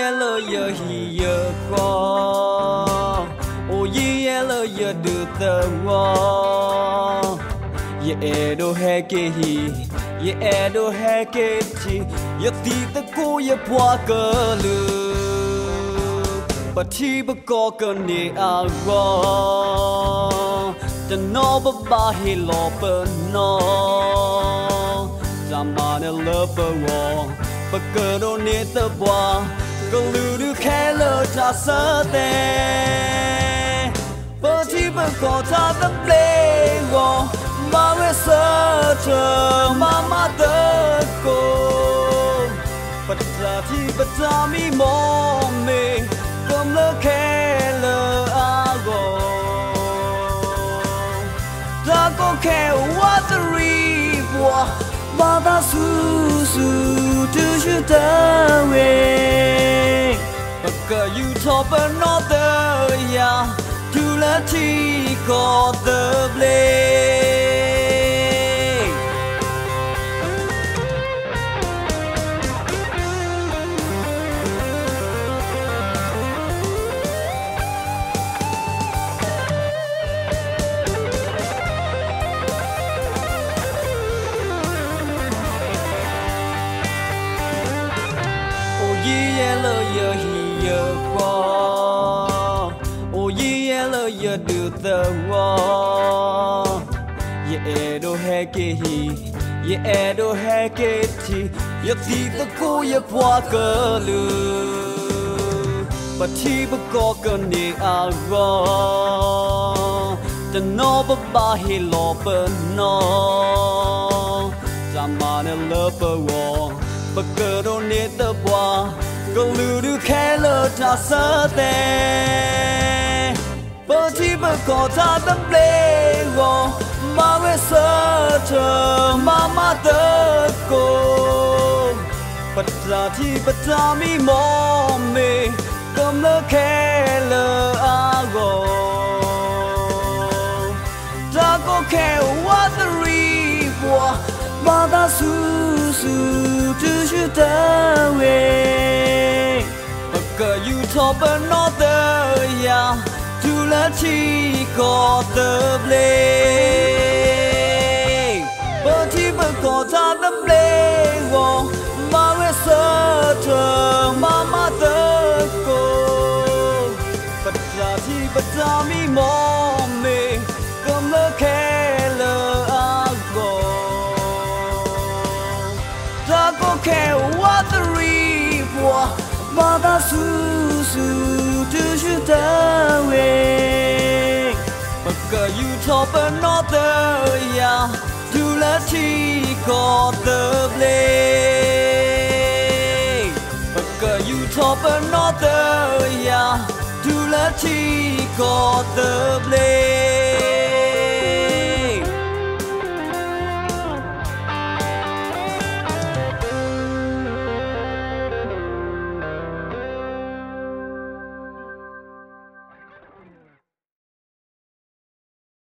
yellow ye here go. Oh ye yellow ye do the war. Ye edo heke he, ye edo heke chi. Ye see the go ye poakalu. But he begot a ne agro. The noble bahi loper no. Zamana loper war. But girl don't need the bois. Go to Kalo Tasate. But he begot the play war. Mama search Mama the go. But he but Tommy mommy. Come look at the ago. Taco care what the reef. Mata susu to shoot away. But you top another ya to let he got the blade. Yellow ye here go. Oh ye yellow ye do the war. Ye edo heke he, ye edo heke chi. Ye see the go ye poakalu. But he begot a ne agro. The noble bahi loper no. Zamana loper war. But girl don't need the bois. Go to Kalo Tasate. But he begot the play war. Mama search Mama the go. But he but Tommy mommy. Come look at the ago. Taco care what the reef war. Mata susu to shoot away. But you top another ya to let he got the blade. But he begot the blade. Mama search Mama the go. But he but Tommy mommy. Come look at the ago. Taco care what the reef war. Mata susu to shoot away. But you top another ya to let he got the blade. But you top another ya to let he got the blade.